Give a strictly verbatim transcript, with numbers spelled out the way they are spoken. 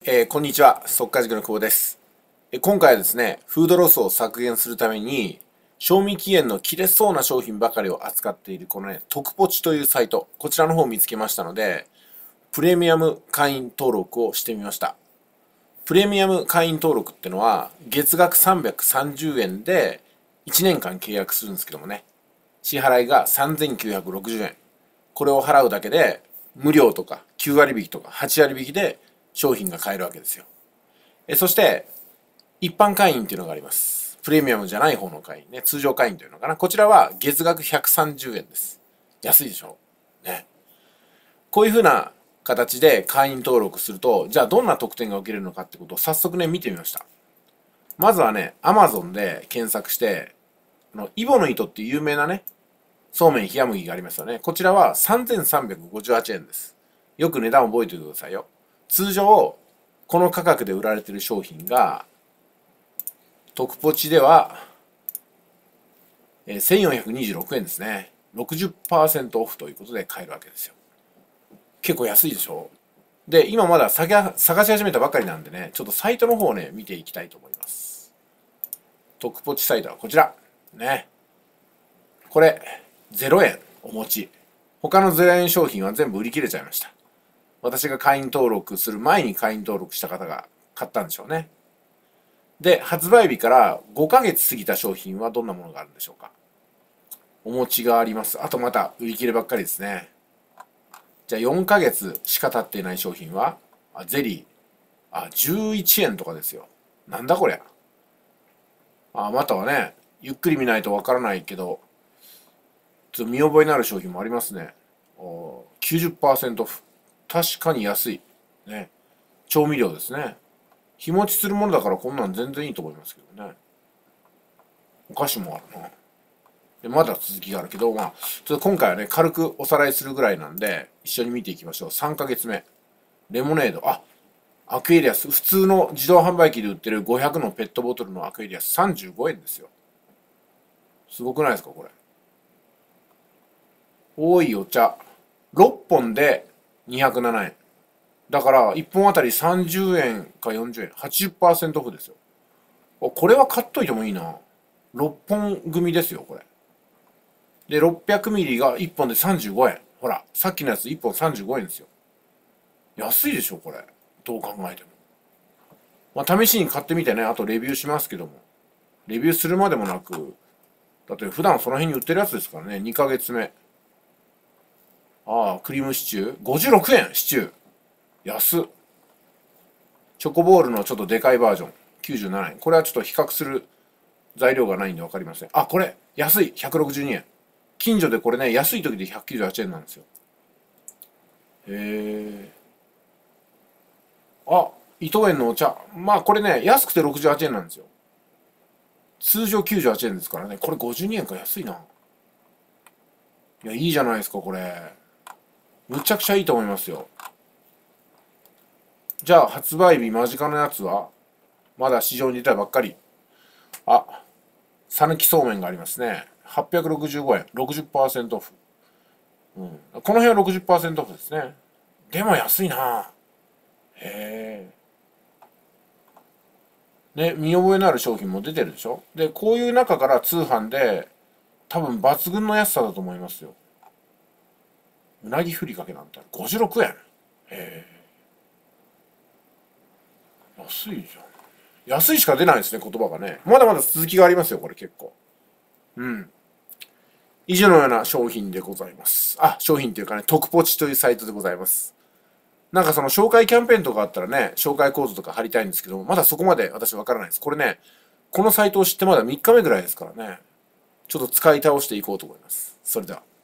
えーこんにちは、速稼塾の久保です。えー今回はですね、フードロスを削減するために、賞味期限の切れそうな商品ばかりを扱っているこのね、特ポチというサイト、こちらの方を見つけましたので、プレミアム会員登録をしてみました。プレミアム会員登録ってのは、月額さんびゃくさんじゅうえんでいちねんかん契約するんですけどもね、支払いがさんぜんきゅうひゃくろくじゅうえん。これを払うだけで、無料とかきゅうわりびきとかはちわりびきで商品が買えるわけですよ。えそして、一般会員っていうのがあります。プレミアムじゃない方の会員ね。通常会員というのかな。こちらは月額ひゃくさんじゅうえんです。安いでしょね。こういうふうな形で会員登録すると、じゃあどんな特典が受けれるのかってことを早速ね、見てみました。まずはね、Amazon で検索して、あの、イボの糸っていう有名なね、そうめん冷麦がありますよね。こちらはさんぜんさんびゃくごじゅうはちえんです。よく値段を覚えておいてくださいよ。通常、この価格で売られている商品が、特ポチでは、えー、せんよんひゃくにじゅうろくえんですね。ろくじゅっパーセントオフということで買えるわけですよ。結構安いでしょ。で、今まだ探し始めたばかりなんでね、ちょっとサイトの方をね、見ていきたいと思います。特ポチサイトはこちら。ね。これ、ゼロえんお持ち。他のゼロえん商品は全部売り切れちゃいました。私が会員登録する前に会員登録した方が買ったんでしょうね。で、発売日からごかげつ過ぎた商品はどんなものがあるんでしょうか。お持ちがあります。あとまた売り切ればっかりですね。じゃあよんかげつしか経っていない商品は、あ、ゼリー。あ、じゅういちえんとかですよ。なんだこりゃ。あ、またはね、ゆっくり見ないとわからないけど、ちょっと見覚えのある商品もありますね。きゅうじゅっパーセントオフ。確かに安い。ね。調味料ですね。日持ちするものだからこんなん全然いいと思いますけどね。お菓子もあるな。で、まだ続きがあるけど、まあ、ちょっと今回はね、軽くおさらいするぐらいなんで、一緒に見ていきましょう。さんかげつめ。レモネード。あ、アクエリアス。普通の自動販売機で売ってるごひゃくのペットボトルのアクエリアスさんじゅうごえんですよ。すごくないですか、これ。多いお茶。ろっぽんでにひゃくななえん。だから、いっぽんあたりさんじゅうえんかよんじゅうえん。はちじゅっパーセントオフですよ。これは買っといてもいいな。ろっぽん組ですよ、これ。で、ろっぴゃくミリがいっぽんでさんじゅうごえん。ほら、さっきのやついっぽんさんじゅうごえんですよ。安いでしょ、これ。どう考えても。まあ、試しに買ってみてね、あとレビューしますけども。レビューするまでもなく、だって普段その辺に売ってるやつですからね、にかげつめ。ああ、クリームシチュー ?ごじゅうろくえん、シチュー。安っ。チョコボールのちょっとでかいバージョン。きゅうじゅうななえん。これはちょっと比較する材料がないんで分かりません。あ、これ、安い。ひゃくろくじゅうにえん。近所でこれね、安い時でひゃくきゅうじゅうはちえんなんですよ。へえ。あ、伊藤園のお茶。まあこれね、安くてろくじゅうはちえんなんですよ。通常きゅうじゅうはちえんですからね。これごじゅうにえんか安いな。いや、いいじゃないですか、これ。むちゃくちゃいいと思いますよ。じゃあ、発売日間近のやつはまだ市場に出たばっかり。あ、讃岐そうめんがありますね。はっぴゃくろくじゅうごえん。ろくじゅっパーセントオフ。うん。この辺はろくじゅっパーセントオフですね。でも安いな。へえ。ね、見覚えのある商品も出てるでしょ。で、こういう中から通販で、多分抜群の安さだと思いますよ。うなぎふりかけなんてごじゅうろくえん。へえ。安いじゃん。安いしか出ないですね、言葉がね。まだまだ続きがありますよ、これ結構。うん。以上のような商品でございます。あ、商品っていうかね、特ポチというサイトでございます。なんかその紹介キャンペーンとかあったらね、紹介コードとか貼りたいんですけど、まだそこまで私わからないです。これね、このサイトを知ってまだみっかめぐらいですからね、ちょっと使い倒していこうと思います。それでは。